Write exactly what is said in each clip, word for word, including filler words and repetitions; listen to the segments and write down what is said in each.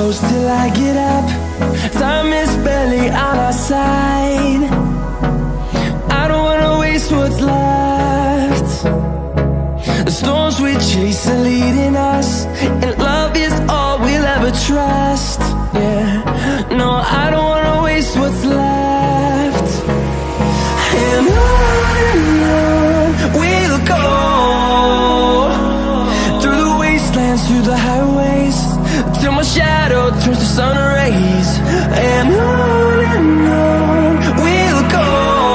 close till I get up. Time is barely on our side. I don't wanna waste what's left. The storms we chase are leading us, and love is all we'll ever trust. Yeah, no, I don't wanna waste what's left. And on and on we'll go, through the wastelands, through the highways, till my shadow turns to sun rays. And on and on we'll go.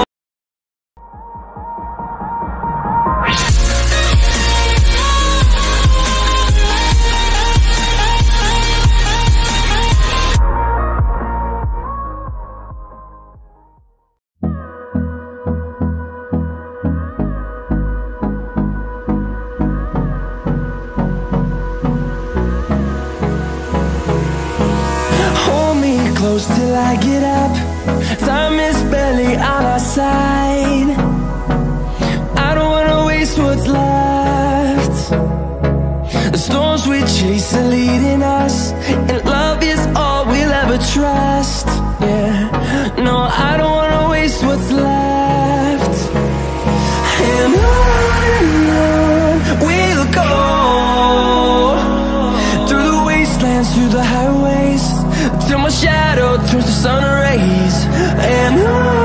Close till I get up. Time is barely on our side. I don't wanna waste what's left. The storms we chase are leading us, and love is all we'll ever trust. Yeah, no, I don't wanna waste what's left. And on and on we'll go, through the wastelands, through the highways, till my shadow turns to sun rays. And on